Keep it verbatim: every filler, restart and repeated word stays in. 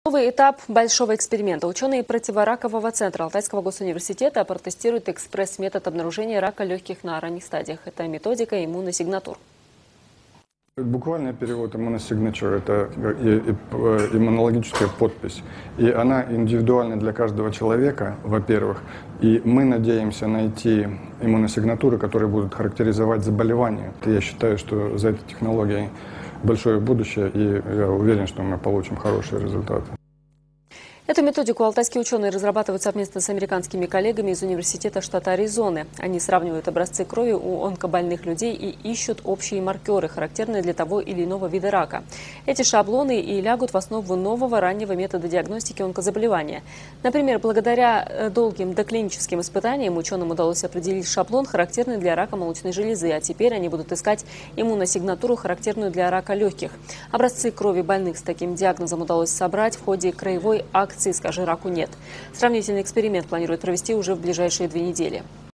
Новый этап большого эксперимента. Ученые противоракового центра Алтайского госуниверситета протестируют экспресс-метод обнаружения рака легких на ранних стадиях. Это методика иммуносигнатур. Буквальный перевод иммуносигнатур – это иммунологическая подпись. И она индивидуальна для каждого человека, во-первых. И мы надеемся найти иммуносигнатуры, которые будут характеризовать заболевания. Я считаю, что за этой технологией большое будущее, и я уверен, что мы получим хорошие результаты. Эту методику алтайские ученые разрабатывают совместно с американскими коллегами из университета штата Аризоны. Они сравнивают образцы крови у онкобольных людей и ищут общие маркеры, характерные для того или иного вида рака. Эти шаблоны и лягут в основу нового раннего метода диагностики онкозаболевания. Например, благодаря долгим доклиническим испытаниям ученым удалось определить шаблон, характерный для рака молочной железы, а теперь они будут искать иммуносигнатуру, характерную для рака легких. Образцы крови больных с таким диагнозом удалось собрать в ходе краевой акции «Скажи раку нет». Сравнительный эксперимент планируют провести уже в ближайшие две недели.